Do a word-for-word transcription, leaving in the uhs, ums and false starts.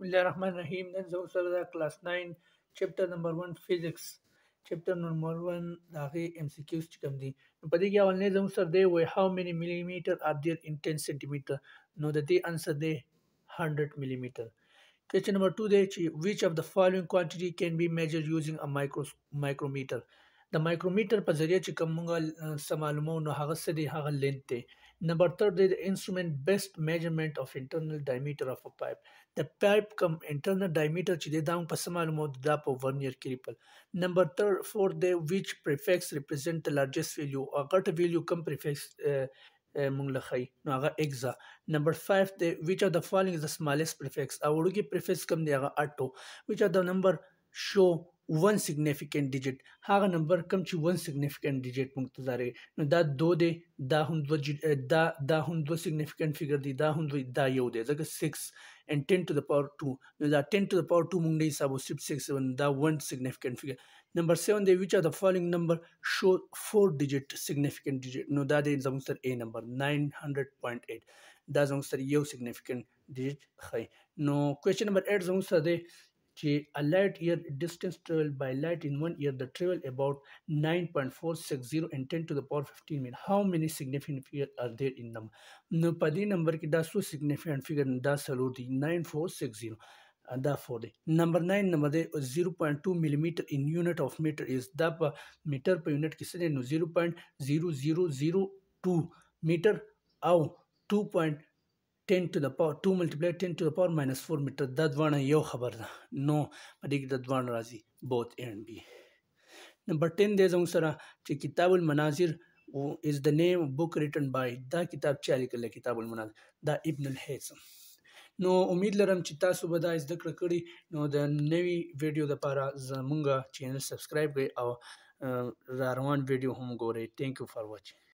Bismillah Rahman Rahim. Then Zawsarda class nine, chapter number one, physics. Chapter number one, the M C Qs chikamdi. Padiga on Nezam sir they were how many millimeter are there in ten centimeter? No, that they answer they one hundred millimeter. Question number two, they which of the following quantity can be measured using a micro micrometer? The micrometer په ذریعه چې کوم موږ سمالمو نو هغه څه دی هغه length دی. Number third, the instrument best measurement of internal diameter of a pipe. The pipe come internal diameter چې دی دا موږ په سمالمو دا په vernier کې ریپل. Number third, fourth, the which prefix represent the largest value or غټ value کوم prefix uh, مونږ لخی نو هغه اگزا. Number five, the which of the following is the smallest prefix او وړوکی prefix کوم دی هغه اټو. Which of the number show one significant digit هغه نمبر کم چې one significant digit مونږ ته زاري نو دا دو دی دا هم دو دا دا هم دو significant figure دی دا هم دو دا یو دی ځکه six and ten to the power two نو دا ten to the power two مونږ نه حسابو صرف six seven دا one significant figure. Number seven, the which of the following number show four digit significant digit نو دا دی زموږ سره A number nine hundred point eight دا زموږ سره یو significant digit خی. نو question number eight زموږ سره دی a light year distance traveled by light in one year that travel about nine point four six zero and ten to the power fifteen mean how many significant figure are there in them? No padi number ki da so significant figure da salo di nine four six zero and da four day. Number nine number de zero point two millimeter in unit of meter is da pa meter per unit ki se no zero point zero zero zero two meter au two point ten to the power two multiplied ten to the power minus four meter دا دوانه یو خبر ده نو په دې کې د دوانه راځي both A and B. Number ten دی زموږ سره چې کتاب المناظر is the name book written by دا کتاب چا لیکلی کتاب المناظر دا ابن الهیثم. نو امید لرم چې تاسو به دا زده کړه کړي نو د نوي ویډیو لپاره زموږ چینل سبسکرایب کړئ او را روان ویډیو هم ګورئ. Thank you for watching.